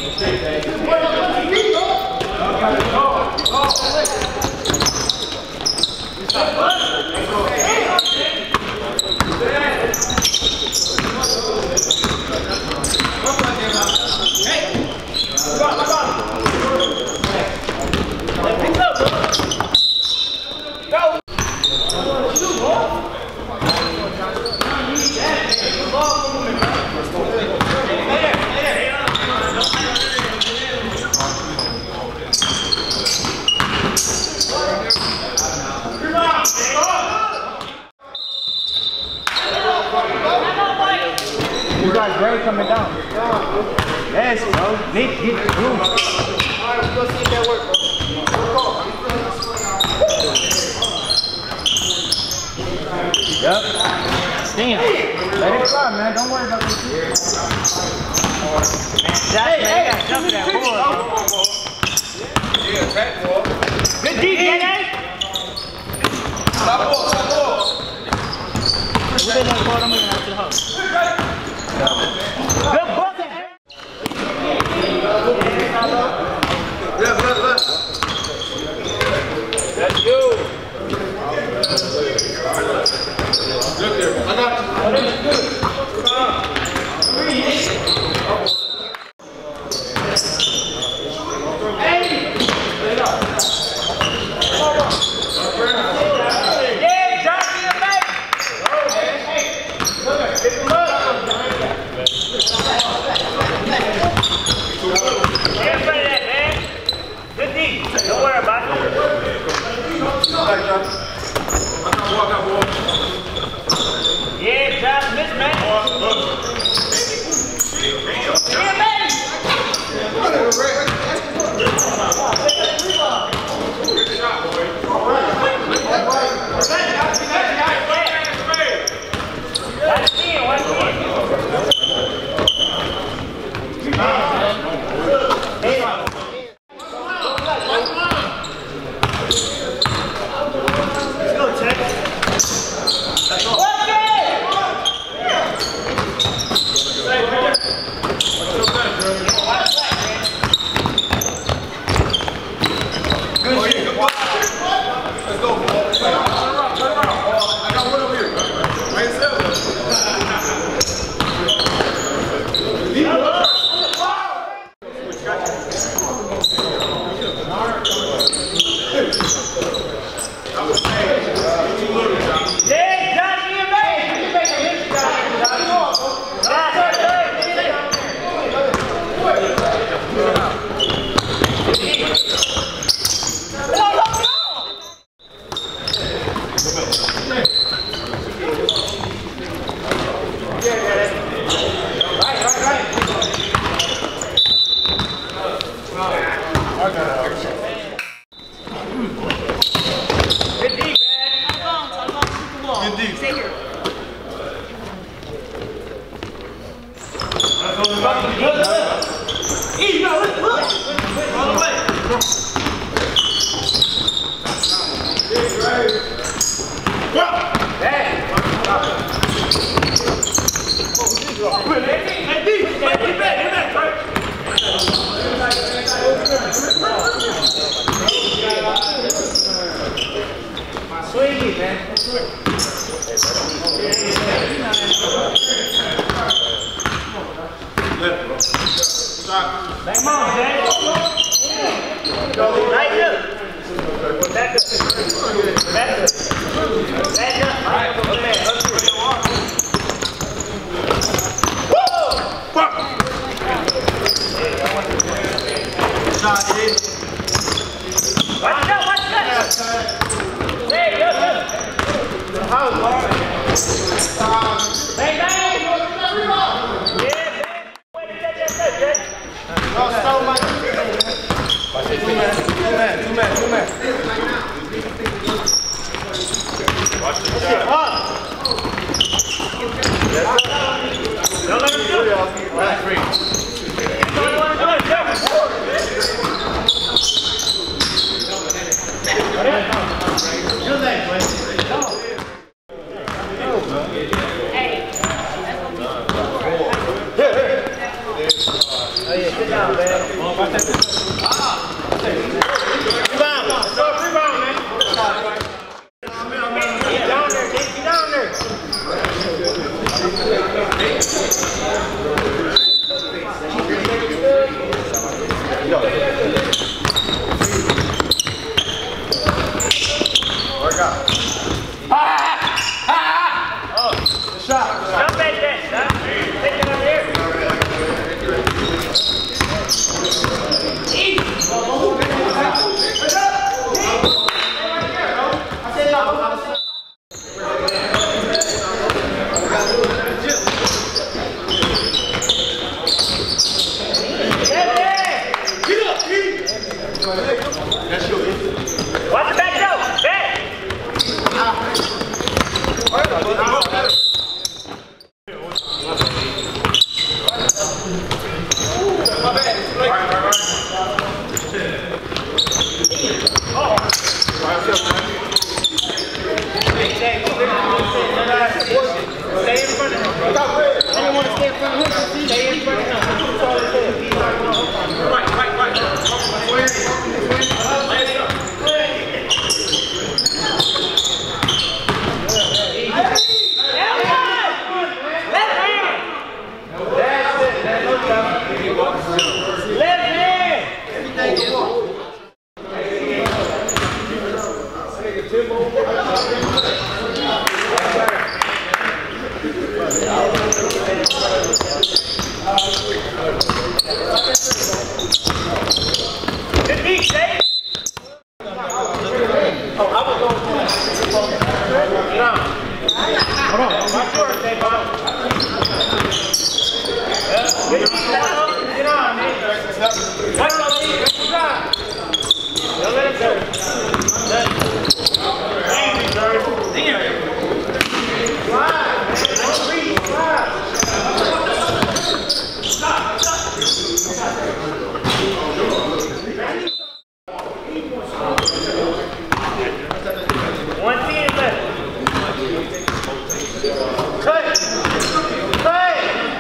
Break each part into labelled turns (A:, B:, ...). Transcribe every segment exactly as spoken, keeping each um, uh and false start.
A: You got Gray coming down. Yes, bro. Nick, get the room. Alright, let's go see if that works, bro. Yep. Damn. Let it fly, man. Don't worry about this. Man, hey, hey, got jump that board, bro. Yeah, back ball. Good D, J J. Stop ball, stop ball. We're going to go to the house. Good ball. Left, left, left. That's you. Look there. I got you. Oh, that's good. Come on. Hey! Yeah, drop me your back. Hey, look at pick him up. Don't worry about it. Yeah, Josh, miss, man. Yeah, man. Watch in, watch in. Swingy, man. Come on, Jay. Go right up. Back up. Back up. Back up. All right, go there. Up through. Woo! Fuck! Watch out, watch out! Hey, go, go! The house, Lord. Bang, bang! Yeah, bang! Wait a second, Jay. No, so much. Watch it, two man, two man, two man, two man. Watch the shot. Don't let him do it. Right, free. Don't want to do it, Jeff. Your leg, boy. Hey. rebound, man. Rebound. So rebound, man. Get down there, Nick. Get down there. Work out. Ah! Ah! Oh, good shot. Jump back there, son. Take it up here. Eat. I said no. Watch the back door! Back! Stay in front of him. I didn't want to stay in front of him. Stay in front of him. Right, right, right. Good beat, Dave. Oh, I was going to get on. Hold on. Watch yours, Dave. Get on, man. Watch your lead. Good job. Don't let him go. Thank you, sir. Damn. Slide, man. Don't breathe. Slide. Stop. Stop. One team left. Cut. Cut.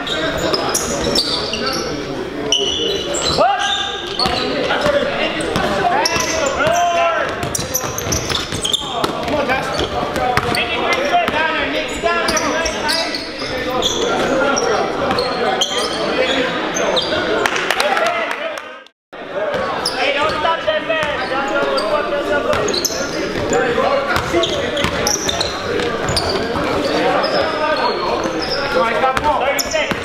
A: What? Come on, guys. Make it right there. Down there, Nick. Down there. Hey, don't stop that man. Y'all know what fuck yourself up. thirty seconds.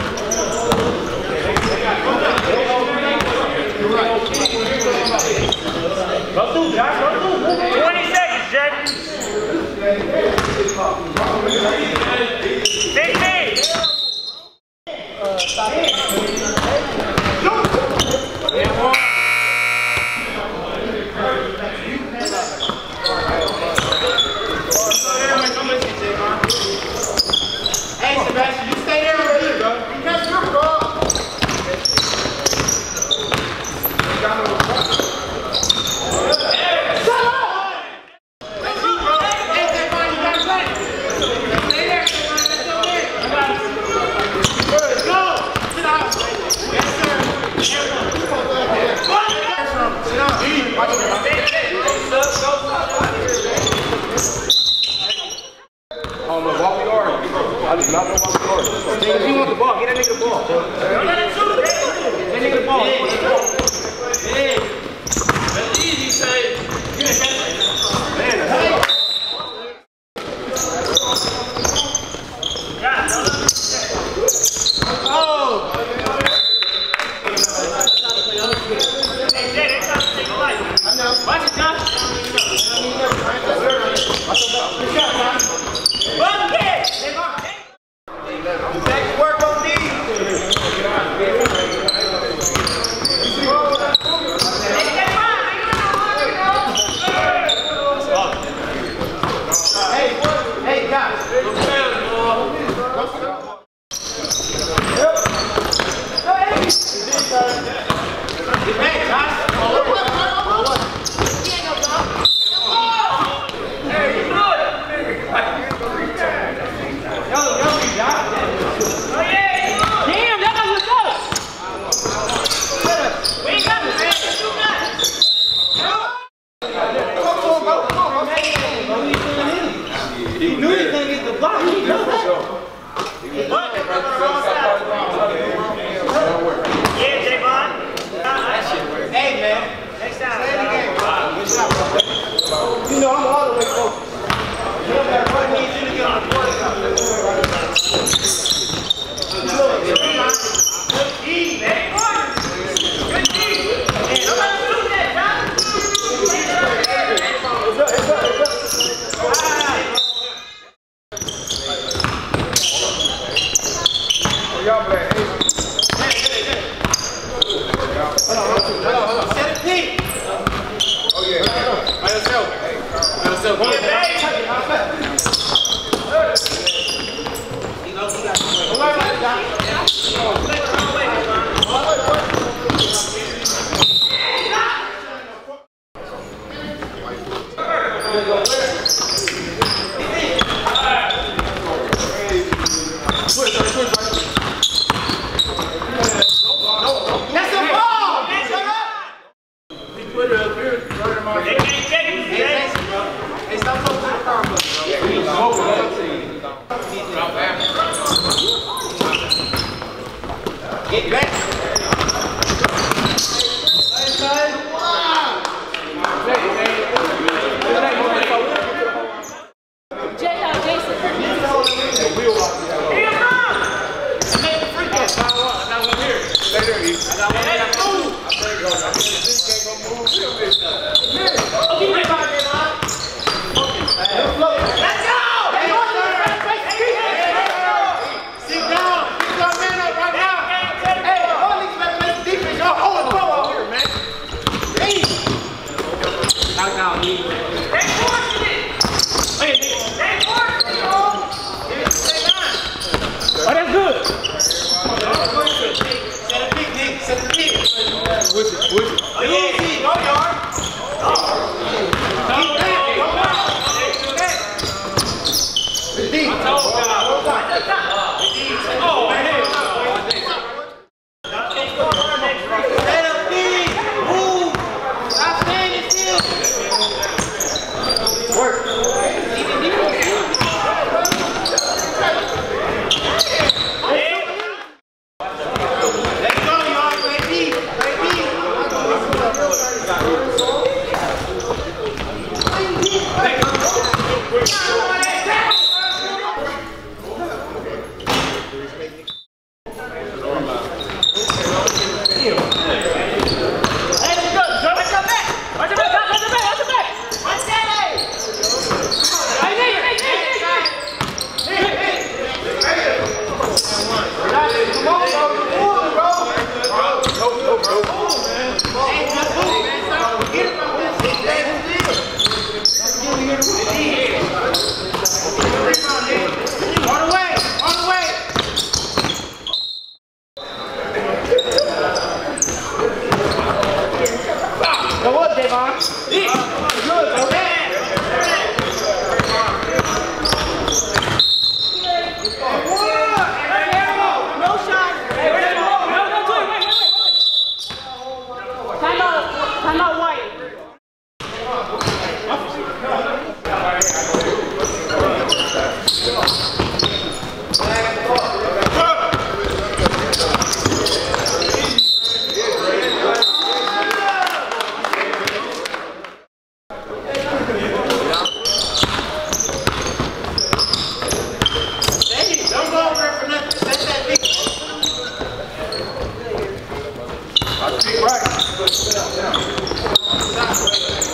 A: Go through, Josh. Go through. twenty seconds, Jack. sixteen. Uh, stop it. Hey, Sebastian, you stay there right here, bro. You catch your ball.
B: I did not know about the guard.
A: If you want the ball, get that nigga the ball. Don't let him shoot it. Get that nigga the ball. Yeah. That's easy, say. Man, oh! Hey, Jay, they trying to take a life. I know. Watch it, Josh. One kid! Back to work on these. Hey, hey, guys. Damn, that was a
B: Right.